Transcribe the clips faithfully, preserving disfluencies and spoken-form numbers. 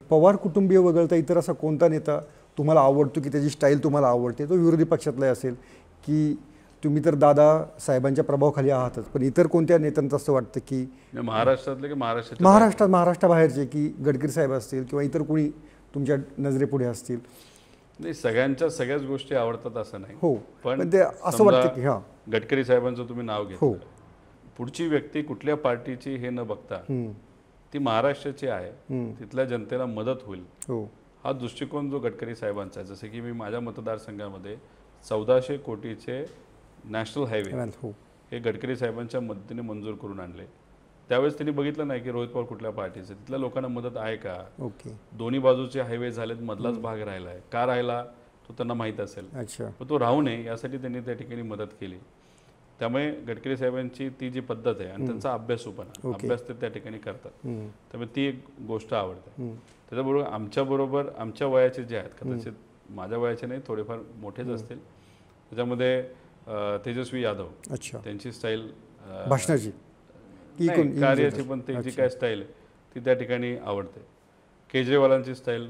पवार कुटुंबीय वगळता इतर असा कोणता नेता तुम्हाला आवडतो की त्याची स्टाईल तुम्हाला आवडते? तो विरोधी पक्षातला असेल की तुम्ही तर दादा साहेबांच्या प्रभावाखाली आहातच, पण इतर कोणत्या नेत्यांचं असं वाटतं की महाराष्ट्रातले की महाराष्ट्राच्या महाराष्ट्रात महाराष्ट्राबाहेरचे की गडकरी साहेब असतील किंवा इतर कोणी तुमच्या नजरेपुढे असतील? नाही, सगळ्यांच्या सगळ्याच गोष्टी आवडतात असं नाही. हो, पण पण ते असं वाटतं की हां गडकरी साहेबांचं तुम्ही नाव हो घेतलं, पुढची व्यक्ती कुठल्या पार्टीची हे न बघता हम्म, ती महाराष्ट्राची आहे, हम्म, तिथल्या जनतेला मदत होईल हो हा दृष्टिकोन जो गडकरी साहेबांचा आहे. जसं की मी माझ्या मतदारसंघामध्ये चौदाशे कोटीचे नॅशनल हायवे हो हे गडकरी साहेबांच्या मदतीने मंजूर करून आणले. त्यावेळेस त्यांनी बघितलं नाही की रोहित पवार कुठल्या पार्टीचे, तिथल्या लोकांना मदत आहे का, ओके दोन्ही बाजूचे हायवे झालेत, मधलाच भाग राहिला आहे का, राहिला तो त्यांना माहीत असेल, अच्छा पण तो राहू नये यासाठी त्यांनी त्या ठिकाणी मदत केली. त्यामुळे गडकरी साहेबांची ती जी पद्धत आहे आणि त्यांचा अभ्यासूपणा, अभ्यास ते त्या ठिकाणी करतात, हम्म, त्यामुळे ती एक गोष्ट आवडते. हम्म, त्याच्याबरोबर आमच्याबरोबर आमच्या वयाचे जे आहेत, कदाचित माझ्या वयाचे नाही, थोडेफार मोठेच असतील, त्याच्यामध्ये अ, तेजस्वी यादव, अच्छा त्यांची स्टाईल भाषणाची की नाही, कोण- कार्याची पण ते जी काय स्टाईल आहे ती त्या ठिकाणी आवडते. केजरीवालांची स्टाईल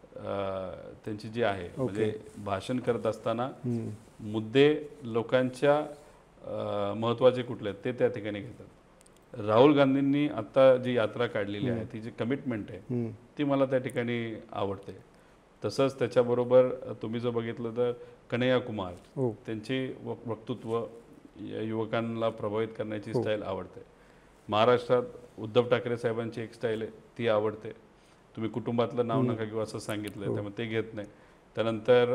त्यांची जी आहे, म्हणजे भाषण करत असताना हम्म, मुद्दे लोकांच्या महत्त्वाचे कुठले आहेत ते त्या ठिकाणी घेतात. राहुल गांधींनी आता जी यात्रा काढलेली आहे, ती जी कमिटमेंट आहे हम्म, ती मला त्या ठिकाणी आवडते. तसंच त्याच्याबरोबर तुम्ही जर बघितलं तर कन्हैया कुमार, हो त्यांची वक- वक्तृत्व य- युवकांना प्रभावित करण्याची स्टाईल आवडते. महाराष्ट्रात उद्धव ठाकरे साहेबांची एक स्टाईल आहे ती आवडते. तुम्ही कुटुंबातलं नाव नका घेऊ असं सांगितलं, त्यामुळे ते घेत नाही. त्यानंतर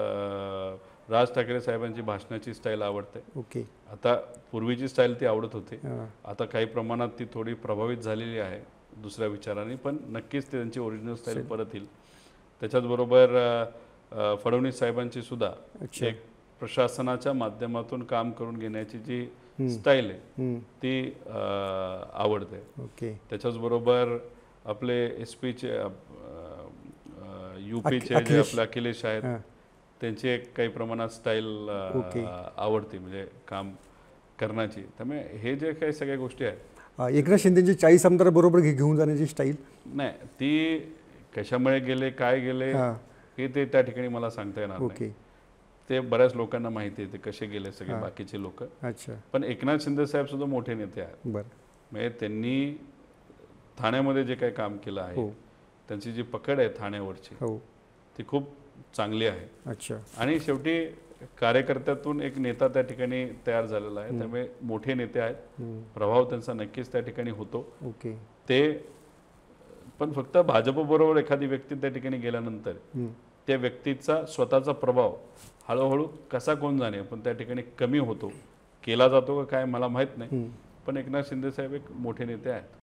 अ, राज ठाकरे साहेबांची भाषणाची स्टाईल आवडते. ओके आता पूर्वीची स्टाईल ती आवडत होती, हां आता काही प्रमाणात ती थोडी प्रभावित झालेली आहे दुसऱ्या विचाराने, पण नक्कीच ते त्यांची ओरिजिनल स्टाईल परत येईल. त्याच्याचबरोबर अ, अ, फडणवीस साहेबांची सुद्धा अच्छा एक प्रशासनाच्या माध्यमातून काम करून घेण्याची जी स्टाईल आहे हम्म, ती अ, आवडते. ओके त्याच्याचबरोबर आपले एस पीचे यूपीचे जे आपले अखिलेश आहेत, हां त्यांची एक काही प्रमाणात स्टाईल ओके. आवडते, म्हणजे काम करण्याची. त्यामुळे हे जे काही सगळ्या गोष्टी आहेत, अ, एकनाथ शिंदेची चाळीस आमदार बरोबर घे- घेऊन जाण्याची स्टाईल नाही ती कशामुळे गेले, काय गेले हां हे ते त्या ठिकाणी मला सांगता येणार नाही. ओके ते बऱ्याच लोकांना माहिती आहे ते कसे गेले सगळे हां. बाकीचे लोक. अच्छा पण एकनाथ शिंदे साहेब सुद्धा मोठे नेते आहेत. बरं म्हणजे त्यांनी ठाण्यामध्ये जे काही काम केलं आहे, हो त्यांची जी पकड आहे ठाण्यावरची हो ती खूप चांगली आहे. अच्छा आणि शेवटी कार्यकर्त्यातून एक नेता त्या ठिकाणी तयार झालेला आहे, त्यामुळे मोठे नेते आहेत, हम्म, प्रभाव त्यांचा नक्कीच त्या ठिकाणी होतो. ओके ते पण फक्त भाजपबरोबर एखादी व्यक्ती त्या ठिकाणी गेल्यानंतर हम्म, त्या व्यक्तीचा स्वतःचा प्रभाव हळूहळू कसा कोण जाणे पण त्या ठिकाणी कमी होतो, केला जातो का काय मला माहीत नाही. हम्म. पण एकनाथ शिंदे साहेब एक मोठे नेते आहेत.